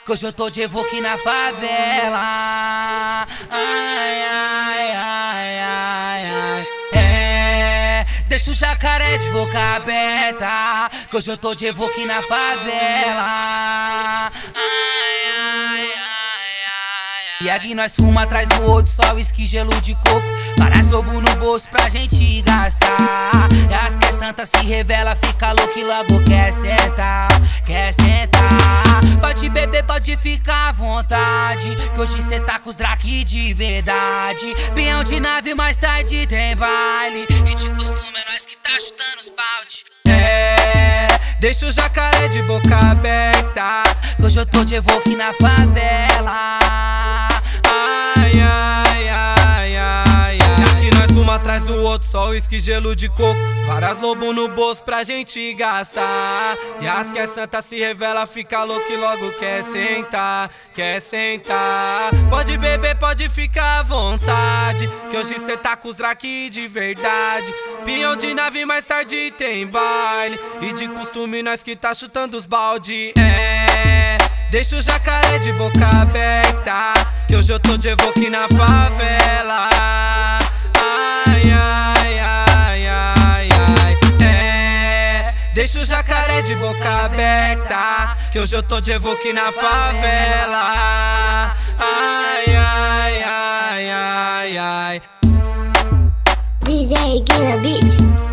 que hoje eu tô de evoque na favela. Ai, ai, ai, ai, ai. Deixa o jacaré de boca aberta, que hoje eu tô de evoque na favela. Ai, ai, ai, ai. E aqui nós fuma atrás do outro, só uísque, gelo de coco, várias lobo no bolso pra gente gastar. E as que é santa se revela, fica louco e logo quer sentar, quer sentar. Pode beber, pode ficar à vontade, que hoje cê tá com os drake de verdade. Peão de nave, mais tarde tem baile, e de costume é nós que tá chutando os balde. Deixa o jacaré de boca aberta, que hoje eu tô de evoque na favela. ai, ai, ai, ai, ai. E aqui nós fuma atrás do outro, só uísque, gelo de coco, várias lobo no bolso pra gente gastar. E as que é santa se revela, fica louco e logo quer sentar, quer sentar. Pode beber, pode ficar à vontade, que hoje cê tá com os drake de verdade. Peão de nave, mais tarde tem baile, e de costume nós que tá chutando os balde. Deixa o jacaré de boca aberta, que hoje eu tô de evoque na favela. Ai, ai, ai, ai, ai. Deixa o jacaré de boca aberta, que hoje eu tô de evoque na favela. Ai, ai, ai, ai, ai. DJ Killa Beat.